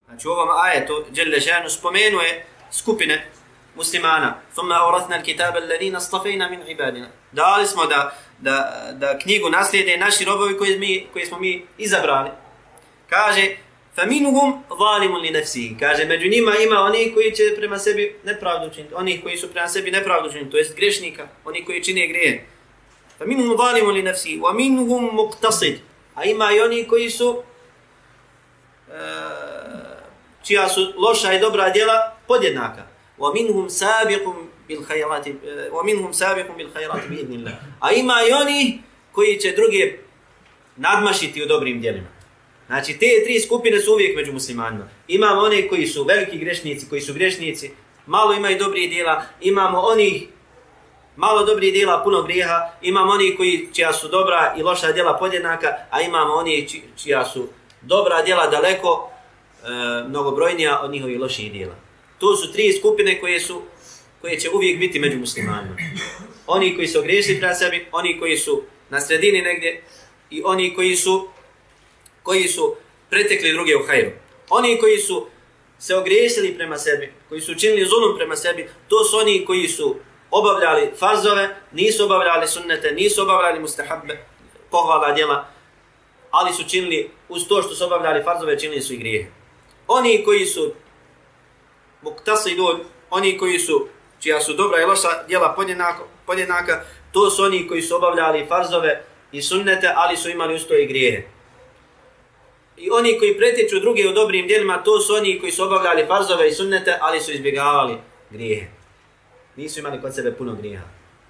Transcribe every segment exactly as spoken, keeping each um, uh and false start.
Znači u ovom ajetu Đelle šanu spomenuje skupine muslimana. Thumma awrathna al-kitaba alladhina istafayna min ibadina. Dali smo da, da, da knjigu naslijede naši robovi koji, mi, koji smo mi izabrali. Kaže فَمِنُهُمْ ظَالِمٌ لِنَفْسِهِ. Kaže, među njima ima oni koji će prema sebi nepravdu učiniti. Oni koji su prema sebi nepravdu učiniti, to jest grešnika, oni koji čine grijehe. فَمِنُهُمْ ظَالِمٌ لِنَفْسِهِ وَمِنُهُمْ مُقْتَصِدٌ. A ima i oni koji su e, čija su loša i dobra djela podjednaka. وَمِنْهُمْ سَابِقٌ بِالْخَيْرَاتِ وَمِنْهُمْ سَابِقٌ بِالْخَيْرَاتِ بِإِذْنِ اللَّهِ. A ima i oni koji će druge nadmašiti u dobrim djelima. Znači, te tri skupine su uvijek među muslimanima. Imamo one koji su veliki grešnici, koji su grešnici, malo imaju dobrih djela, imamo onih malo dobrih djela, puno grijeha, imamo oni koji čija su dobra i loša djela podjednaka, a imamo oni či, čija su dobra djela daleko e, mnogobrojnija od njihovih loših djela. To su tri skupine koje su koje će uvijek biti među muslimanima. Oni koji su ogriješili prema sebi, oni koji su na sredini negdje i oni koji su koji su pretekli druge u hajru. Oni koji su se ogriješili prema sebi, koji su činili zulum prema sebi, to su oni koji su obavljali farzove, nisu obavljali sunnete, nisu obavljali mustahabbe, pohvala djela, ali su činili, uz to što su obavljali farzove, činili su i grijehe. Oni koji su muqtasidun, oni koji su, čija su dobra i loša djela podjednaka, to su oni koji su obavljali farzove i sunnete, ali su imali uz to i grijehe. I oni koji pretječu druge u dobrim djelima, to su oni koji su obavljali farzove i sunnete, ali su izbjegavali grijehe. Nisu imali kod sebe puno grijeha.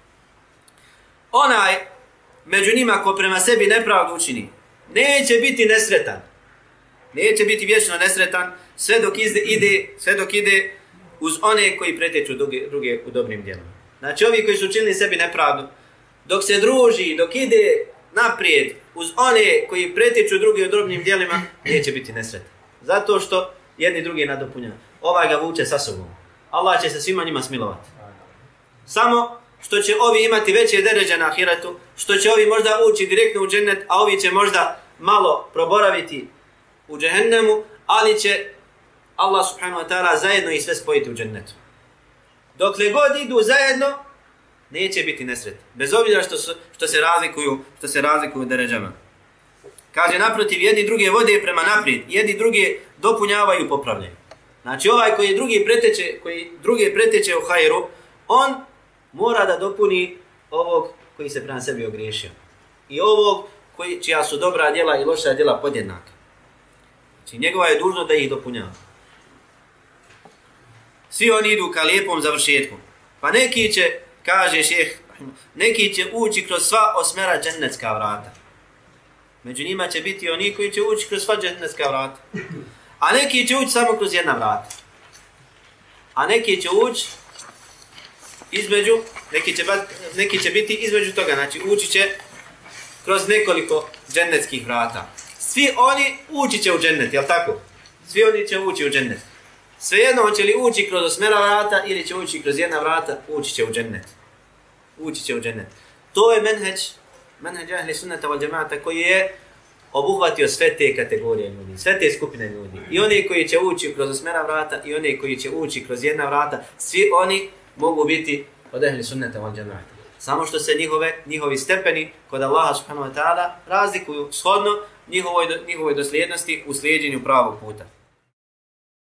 Onaj među njima ko prema sebi nepravdu učini, neće biti nesretan. Neće biti vječno nesretan sve dok ide, ide, sve dok ide uz one koji pretječu druge, druge u dobrim djelima. Znači ovi koji su učinili sebi nepravdu, dok se druži, dok ide naprijed uz one koji pretječu drugi u drobnim djelima, neće biti nesretan. Zato što jedni drugi nadopunjaju. Ovaj ga vuče sa sobom. Allah će se svima njima smilovati. Samo što će ovi imati veće deređe na ahiretu, što će ovi možda ući direktno u džennet, a ovi će možda malo proboraviti u džehennemu, ali će Allah subhanahu wa ta'ala zajedno i sve spojiti u džennetu. Dokle god idu zajedno, neće biti nesretni. Bez obzira što, što se razlikuju, što se razlikuju deređama. Kaže, naprotiv, jedni druge vode prema naprijed, jedni druge dopunjavaju i popravljaju. Znači, ovaj koji drugi preteče, koji druge preteče u hajru, on mora da dopuni ovog koji se prema sebi ogriješio. I ovog koji, čija su dobra djela i loša djela podjednaka. Znači, njegova je dužnost da ih dopunjava. Svi oni idu ka lijepom završetku. Pa neki će, kaže šejh, neki će ući kroz sva osmera džennetska vrata. Među njima će biti oni koji će ući kroz sva džennetska vrata. A neki će ući samo kroz jedna vrata. A neki će ući između, neki će, neki će biti između toga, znači ući će kroz nekoliko džennetskih vrata. Svi oni ući će u džennet, jel tako? Svi oni će ući u džennet. Svejedno, hoće li ući kroz osmera vrata ili će ući kroz jedna vrata, ući će u džennet. Ući će u džennet. To je menheđ, menheđ ahli sunnata wal džemaata koji je obuhvatio sve te kategorije ljudi, sve te skupine ljudi. I oni koji će ući kroz osmera vrata i oni koji će ući kroz jedna vrata, svi oni mogu biti od ahli sunnata wal džemaata. Samo što se njihove, njihovi stepeni kod Allaha subhanahu wa ta'ala razlikuju shodno njihovoj, njihovoj dosljednosti u slijedjenju pravog puta.